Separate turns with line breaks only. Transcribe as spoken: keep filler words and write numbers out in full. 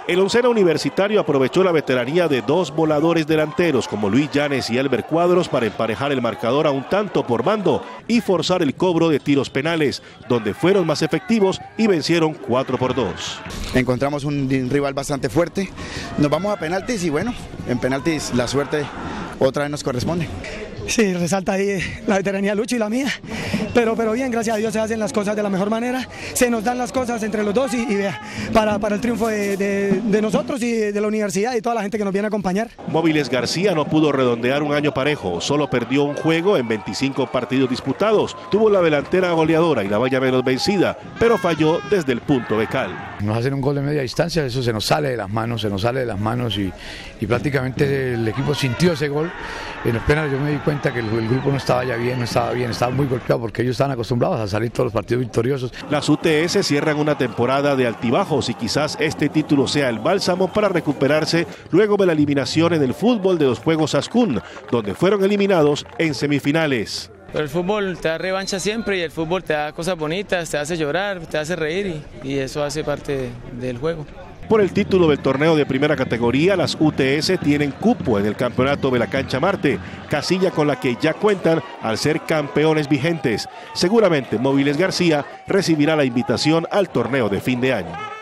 El onceno universitario aprovechó la veteranía de dos voladores delanteros como Luis Llanes y Elber Cuadros para emparejar el marcador a un tanto por bando y forzar el cobro de tiros penales, donde fueron más efectivos y vencieron cuatro por dos.
Encontramos un rival bastante fuerte, nos vamos a penaltis y bueno, en penaltis la suerte otra vez nos corresponde.
Sí, resalta ahí la veteranía de Lucho y la mía, pero, pero bien, gracias a Dios se hacen las cosas de la mejor manera, se nos dan las cosas entre los dos y, y vea, para, para el triunfo de, de, de nosotros y de la universidad y toda la gente que nos viene a acompañar.
Móviles García no pudo redondear un año parejo, solo perdió un juego en veinticinco partidos disputados, tuvo la delantera goleadora y la valla menos vencida, pero falló desde el punto de cal.
Nos hacen un gol de media distancia, eso se nos sale de las manos, se nos sale de las manos y, y prácticamente el equipo sintió ese gol. En los penales yo me di cuenta que el, el grupo no estaba ya bien, no estaba bien, estaba muy golpeado porque ellos estaban acostumbrados a salir todos los partidos victoriosos.
Las U T S cierran una temporada de altibajos y quizás este título sea el bálsamo para recuperarse luego de la eliminación en el fútbol de los Juegos Ascun, donde fueron eliminados en semifinales.
Pero el fútbol te da revancha siempre y el fútbol te da cosas bonitas, te hace llorar, te hace reír y, y eso hace parte del juego.
Por el título del torneo de primera categoría, las U T S tienen cupo en el campeonato de la Cancha Marte, casilla con la que ya cuentan al ser campeones vigentes. Seguramente Móviles García recibirá la invitación al torneo de fin de año.